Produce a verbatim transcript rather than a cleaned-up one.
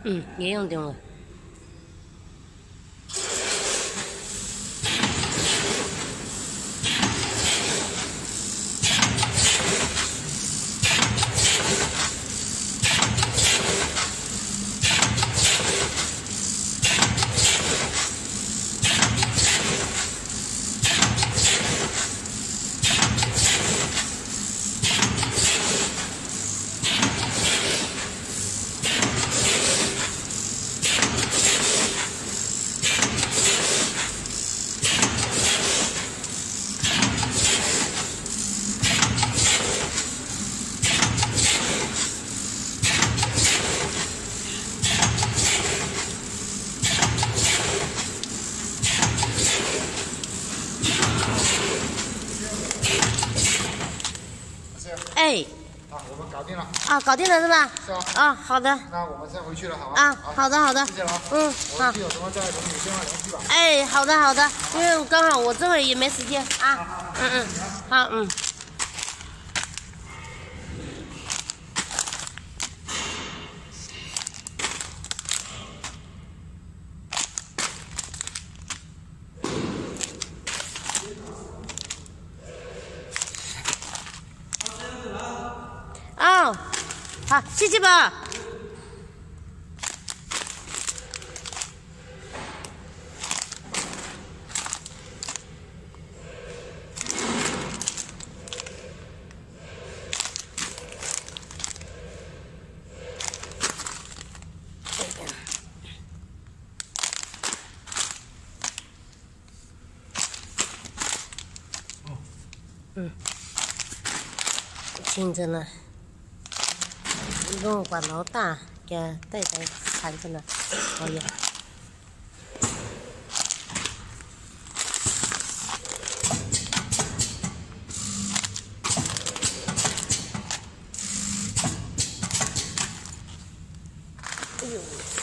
嗯，也用定了。哎， 啊，我们搞定了。 啊，搞定了是吧？ 是啊。 啊，好的。 那我们先回去了，好吧？ 啊， 好的，好的。 谢谢了啊。 嗯，好。 我去有什么再跟你电话联系吧。 哎，好的，好的。因为刚好我这会儿也没时间啊。嗯嗯，好，嗯。哦，好，谢谢吧。嗯，听着呢。用管老大给带带缠着呢，哎呀。哎呦。